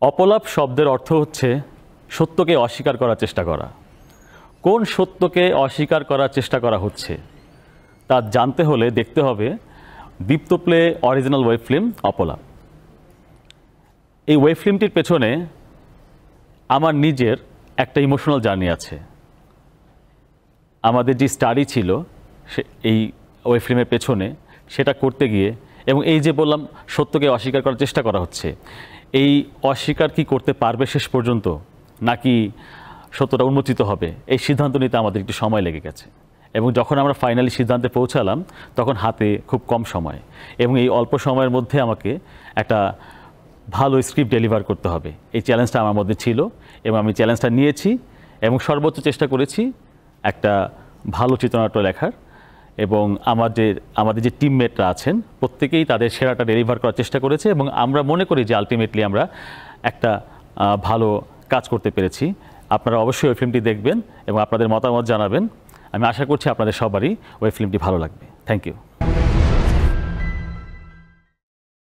অপলাপ শব্দের অর্থ হচ্ছে সত্যকে অস্বীকার করার চেষ্টা করা। কোন সত্যকে অস্বীকার করার চেষ্টা করা হচ্ছে তা জানতে হলে দেখতে হবে Deepto play original web film Oplap. এই ওয়েব ফিল্মটির পেছনে আমার নিজের একটা ইমোশনাল জার্নি আছে। আমাদের যে স্টাডি ছিল এই ওয়েব ফিল্মের পেছনে, সেটা করতে গিয়ে এবং এই যে বললাম সত্যকে অস্বীকার করার চেষ্টা করা হচ্ছে, এই অস্বীকার কি করতে পারবে শেষ পর্যন্ত, নাকি সত্যটা উন্মোচিত হবে, এই সিদ্ধান্ত নিতে আমাদের একটু সময় লেগে গেছে। এবং যখন আমরা ফাইনালি সিদ্ধান্তে পৌঁছালাম তখন হাতে খুব কম সময়, এবং এই অল্প সময়ের মধ্যে আমাকে একটা ভালো স্ক্রিপ্ট ডেলিভার করতে হবে। এই চ্যালেঞ্জটা আমার মধ্যে ছিল এবং আমি চ্যালেঞ্জটা নিয়েছি এবং সর্বোচ্চ চেষ্টা করেছি একটা ভালো চিত্রনাট্য লেখার। এবং আমাদের যে টিমমেটরা আছেন প্রত্যেকেই তাদের সেরাটা ডেলিভার করার চেষ্টা করেছে এবং আমরা মনে করি যে আলটিমেটলি আমরা একটা ভালো কাজ করতে পেরেছি। আপনারা অবশ্যই ওই ফিল্মটি দেখবেন এবং আপনাদের মতামত জানাবেন। আমি আশা করছি আপনাদের সবারই ওই ফিল্মটি ভালো লাগবে। Thank you.